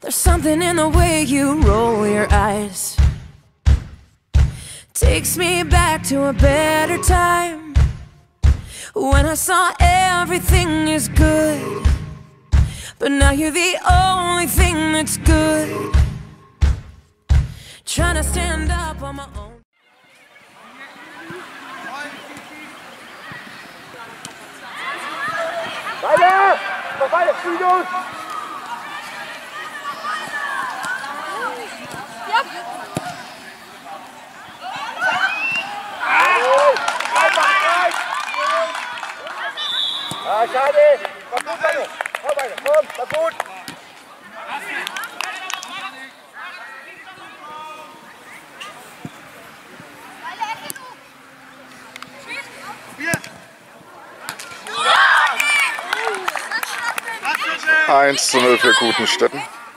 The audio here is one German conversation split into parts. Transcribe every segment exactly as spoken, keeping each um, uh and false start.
There's something in the way you roll your eyes. Takes me back to a better time, when I saw everything is good, but now you're the only thing that's good. Trying to stand up on my own. Weiter! Noch weiter, Studios! Ja. Ah, schade! Komm gut, weiter! Komm weiter, komm, komm gut! eins zu null für Gutenstetten.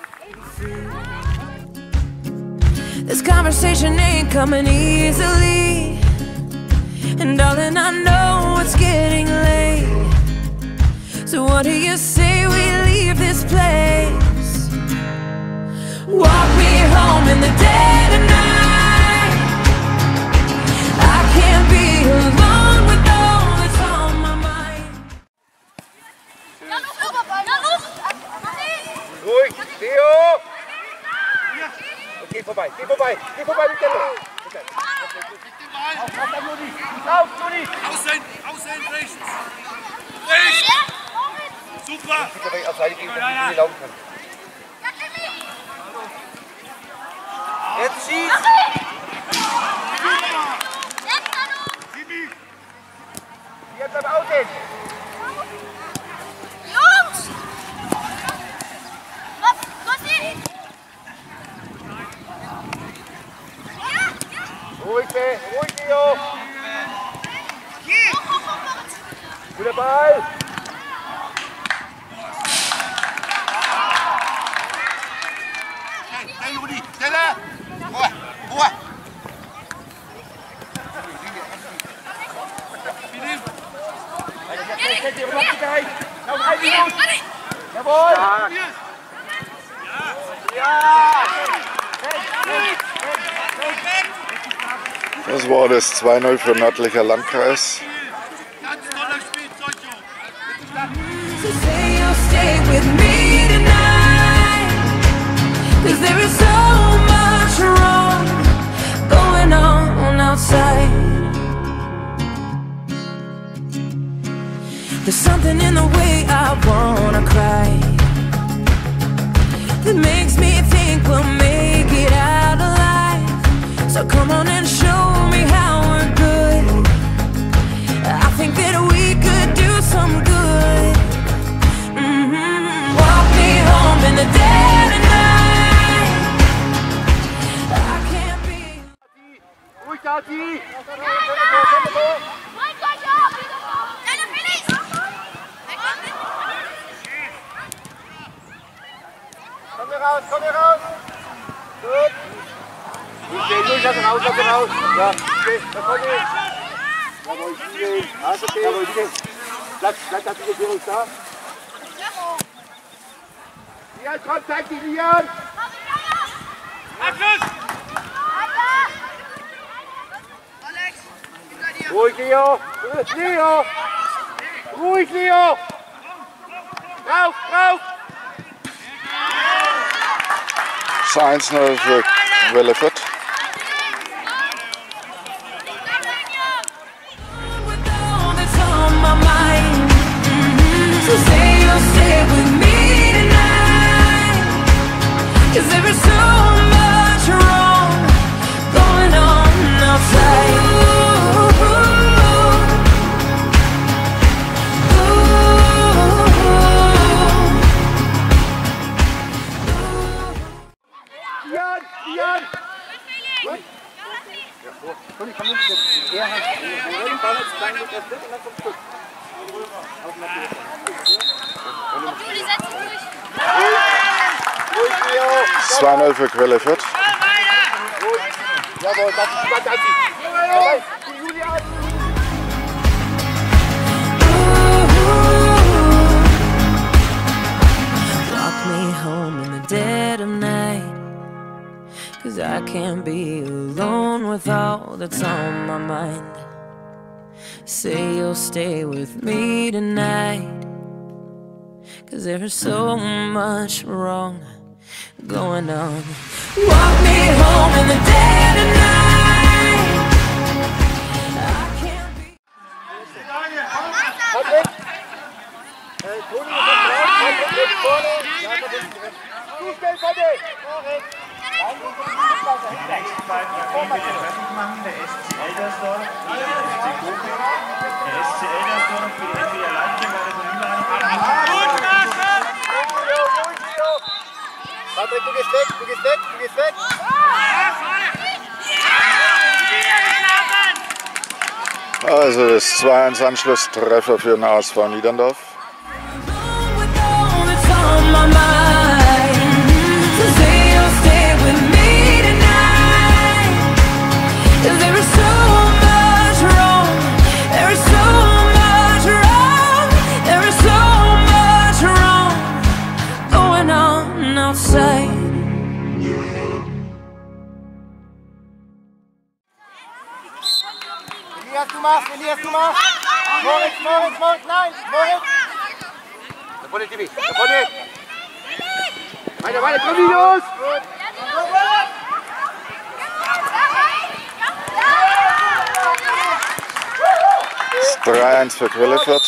This conversation ain't coming easily, and darling, I know it's getting late. So what do you say we leave this place? Walk me home in the dead of night. I can't be alone with all that's on my mind. Ruhig, Theo! Okay, vorbei, geh vorbei, geh vorbei mit der Luft. Auf, Juni! Auf, Juni! Außen, außen, rechts! Rechts! Super! Ich kann auf Seite gehen, damit Juni laufen kann. Jetzt schieß! Hier bleib außen! Jungs! Was? Was ist? Ruhig, ruhig, Theo! Guter Ball! Hey, Juni, schneller! Ruhe, Ruhe! Noch ein Minute! Jawohl! Ja! Das war das zwei null für Nördlicher Landkreis. Ganz toller Spielzeug, So say you'll stay with me tonight, 'cause there is so much wrong going on outside. There's something in the way I wanna cry, that makes me think we'll make it out alive. So come on and show me how we're good. I think that we could do some good. Mm-hmm. Walk me home in the dead of night. I can't be. Ruhig, Tati! Komm hier raus, komm hier raus! Gut! Gut gehen, ruhig, lass ihn raus, lass ihn raus! Ja, okay, da kommt ihr! Jawohl, stehen! Alles okay! Jawohl, stehen! Bleib, bleib, bleib, bleib, bleib, da! Lian, komm, zeig dich, Lian! Ruhig, Leo! Leo! Ruhig, Leo! Rauf, rauf! Das eins null für Quelle Fürth. With all that's on my mind. Mm-hmm. So say you'll stay with me tonight, 'cause there is so much wrong going on outside. Ooh, Lian, Lian! Gut. Komm, ich komm nicht. Er hat den Ball jetzt klein mit der Flick und dann kommt Stück. Juli, setz dich durch. Ruhig, Leo! zwei null für Quelle Fürth. Jawohl, das ist das, das ist. Jawohl, die Juli an! Walk me home in the dead can't be alone with all that's on my mind. Say you'll stay with me tonight, 'cause there's so much wrong going on. Walk me home in the dead of night. I can't be. Patrick! Äh, Toni, Patrick, vorne! Ja, Patrick, zu schnell, Patrick! Die beiden Ergebnisse fertig machen, der S C Eldersdorf gegen den F C Koblenz. Der S C Eldersdorf für die N B A Leipzig war das Patrick, du gehst weg, du gehst weg, du gehst weg! Also das zwei eins Anschlusstreffer für den A S V Niederndorf. Elias, du machst, Elias, du machst! Moritz, Moritz, Moritz, nein! Moritz! Da vorne, Tibi, da vorne! Weiter, weiter, komm, Linus! drei eins für Quellefurt.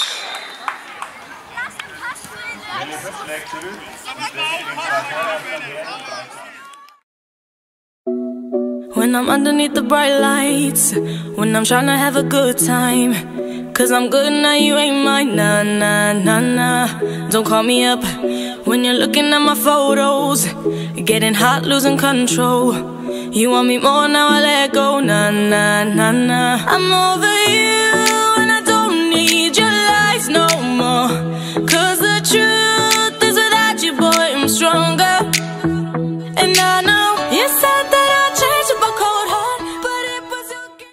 When I'm underneath the bright lights, when I'm trying to have a good time, 'cause I'm good now, you ain't mine, nah, nah, nah, nah. Don't call me up when you're looking at my photos, getting hot, losing control. You want me more, now I let go, nah, nah, nah, nah. I'm over you and I don't need your lies no more, 'cause the truth is without you, boy, I'm stronger. And I know you said that I'd change with a cold heart, but it was your game.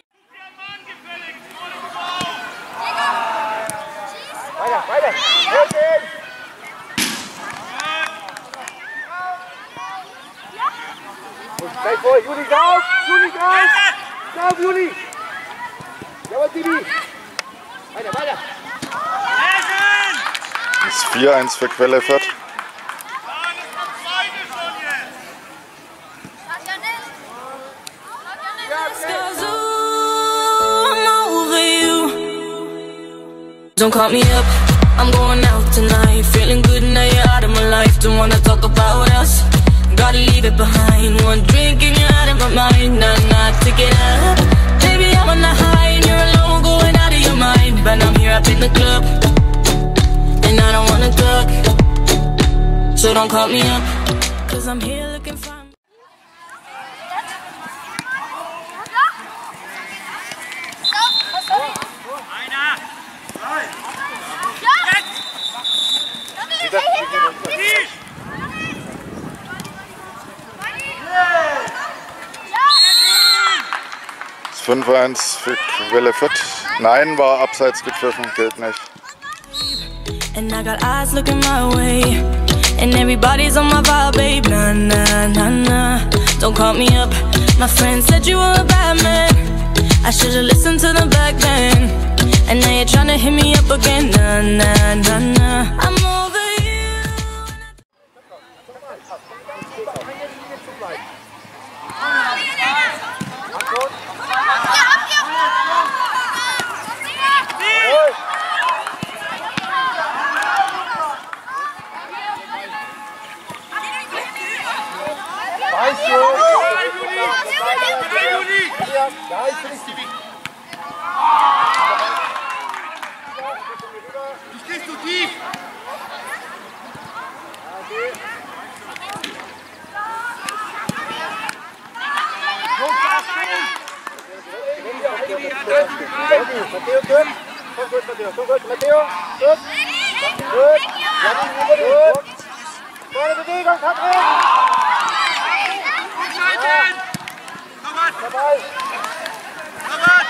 Weiter, weiter! Hilfe! Gleich vor, Juli, drauf! Juli, drauf! Drauf, Juli! Jawohl, Tibi! Weiter, weiter! Das ist vier eins für Quellefurt. Don't call me up, I'm going out tonight. Feeling good now you're out of my life. Don't wanna talk about us, gotta leave it behind. One drink and you're out of my mind. Nah, nah, take it up. Baby, I'm on the high and you're alone, going out of your mind. But I'm here up in the club, and I don't wanna talk. So don't call me up, 'cause I'm here looking fine. fünf eins für Quellefurt. Nein, war abseits gepfiffen, gilt nicht. And I got eyes looking my way, and everybody's on my vibe, babe. Nah, nah, nah, nah. Don't call me up. My friend said you were a bad man. I should've listened to them back then. And now you're trying to hit me up again. Nah, nah, nah, nah. I'm over you. Weißt du? Ja, ich bin nicht Tibi. Du stehst zu tief. Matteo, gut. Komm gut, Matteo. Komm gut, Matteo. Gut. Gut. Gut. Vorne Bewegung, Patrick. Umschalten. Komm an. Dabei. Komm an.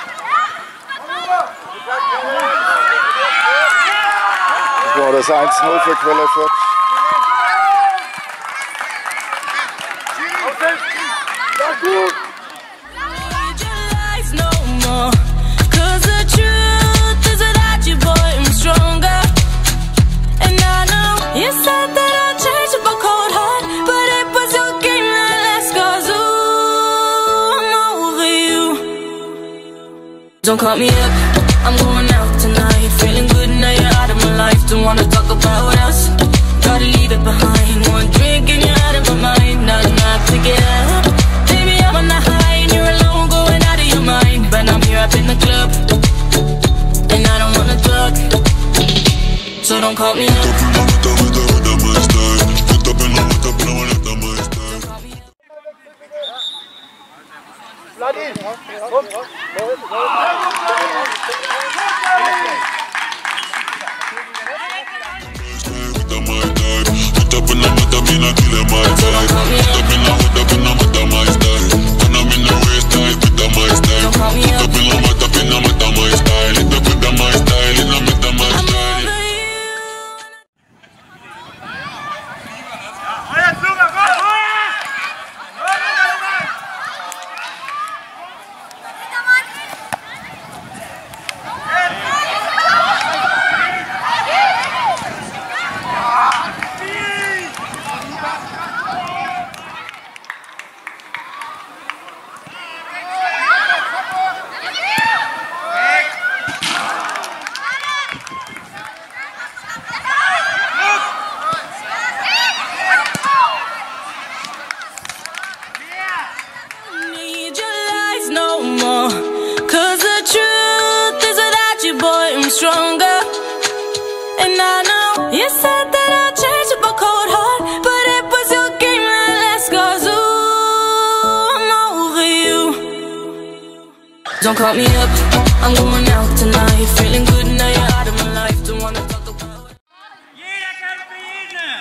Das war das eins null für Quellefurt. Ja, gut. Don't call me up, I'm going out tonight. Feeling good now you're out of my life. Don't wanna talk about us, gotta leave it behind. One drink and you're out of my mind. Not enough to get up. Baby, I'm on the high and you're alone, going out of your mind. But I'm here up in the club, and I don't wanna talk, so don't call me up. Vladin, komm. Stronger, and I know you said that I'd change with my cold heart, but it was your game that last, 'cause ooh, I'm over you. Don't call me up, I'm going out tonight. Feeling good now you're out of my life. Don't wanna talk about it. Jeder kann für jeden.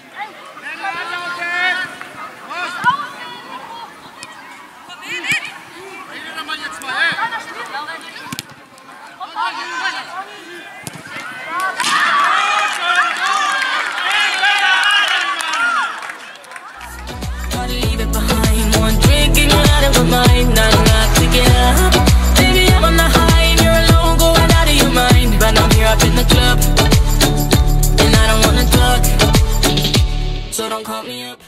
Gotta leave it behind. One drink and you're out of my mind. Not enough to get up. Baby, I'm on the high and you're alone, going out of your mind. But I'm here up in the club, and I don't wanna talk, so don't call me up.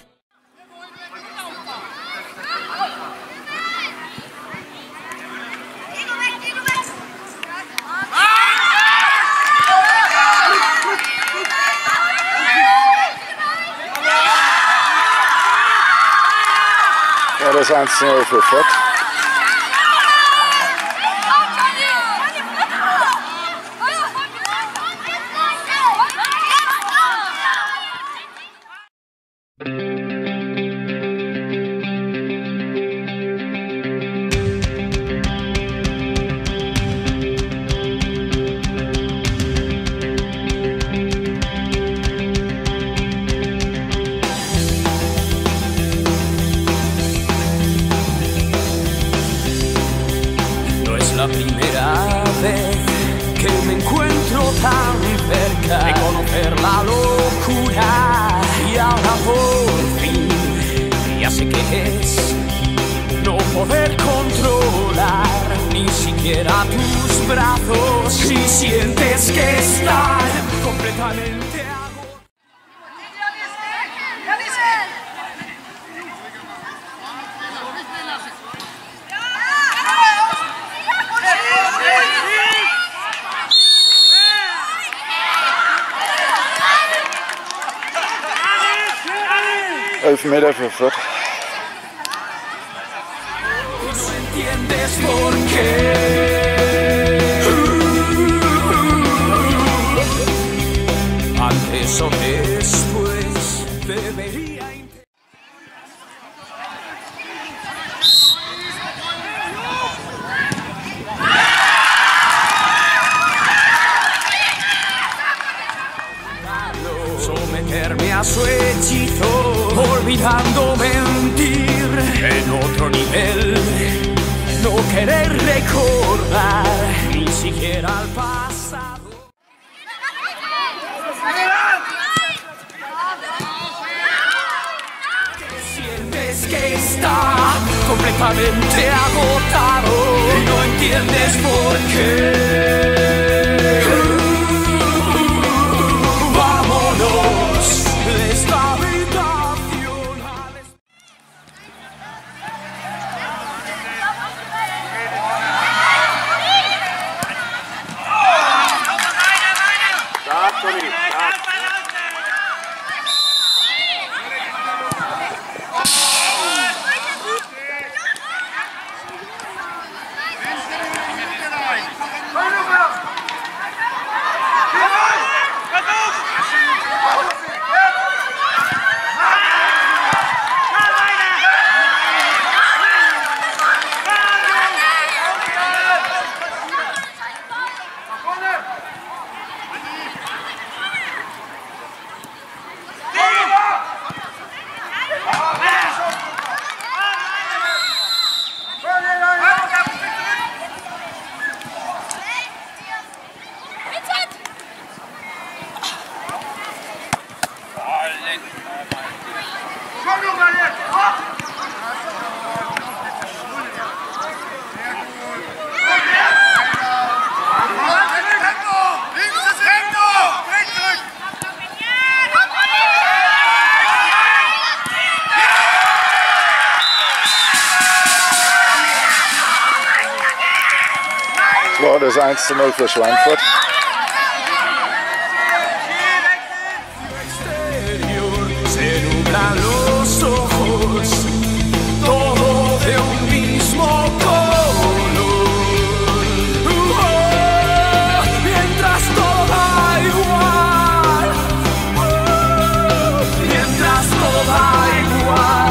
Ja, das eins zu null für Fürth. La primera vez que me encuentro tan cerca de conocer la locura, y ahora por fin ya sé qué es no poder controlar ni siquiera tus brazos, y sientes que están completamente agotados. elf Meter für Fürth. No entiendes por qué. Antes o después debería. Someterme a su hechizo, olvidando mentir en otro nivel, no querer recordar ni siquiera el pasado. Sientes que está completamente agotado y no entiendes por qué. war das eins zu null für Schweinfurt. Se nublan los ojos, todo de un mismo color. Oh, mientras todo va igual, oh, mientras todo va igual.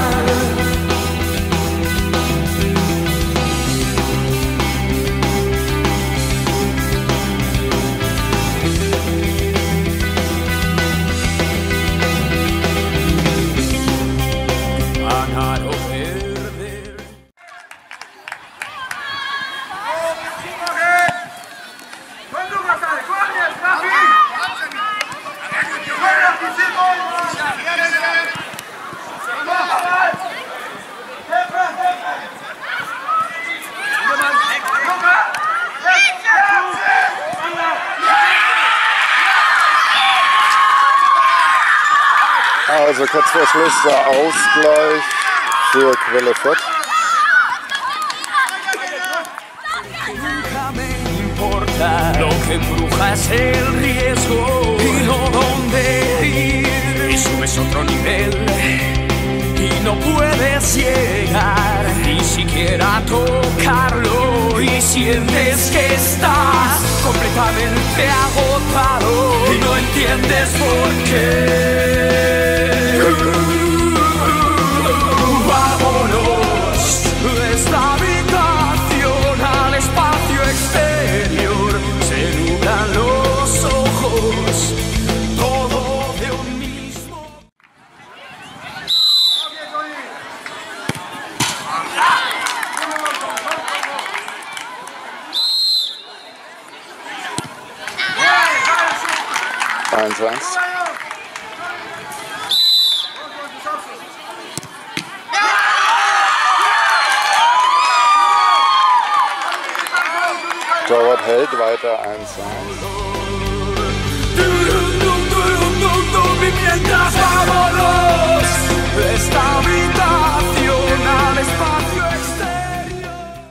Also kurz vor Schluss der Ausgleich für Quelle Fürth. Nunca me importa, lo que embruja es el riesgo y no dónde ir. Y subes otro nivel y no puedes llegar ni siquiera tocarlo. Y sientes que estás completamente agotado y no entiendes por qué. Vámonos de esta habitación al espacio exterior. Se nublan los ojos, todo de un mismo. eins zu eins. Torwart hält weiter eins zu eins. Mientras vámonos de esta habitación al espacio exterior.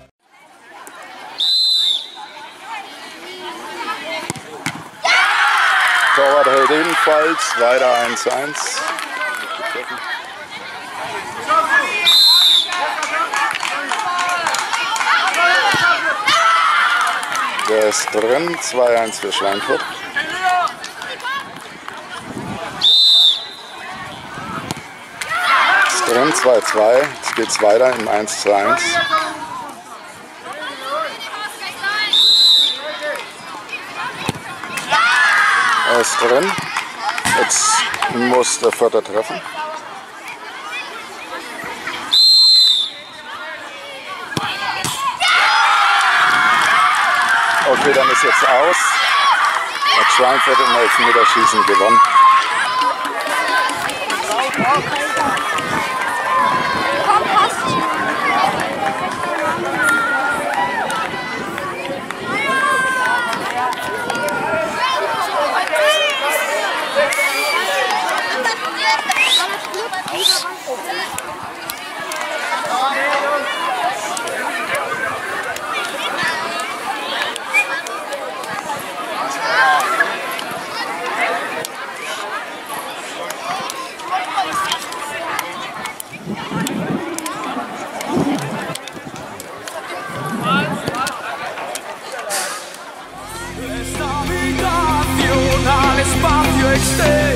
Torwart hält ebenfalls weiter eins zu eins. Der ist drin, zwei eins für Schweinfurt. Ist drin, zwei zwei. Jetzt geht es weiter im eins zu eins. Er ist drin. Jetzt muss der Vierter treffen. Okay, dann ist jetzt aus. Hat Schweinfurt im Elfmeterschießen gewonnen. Espacio exterior.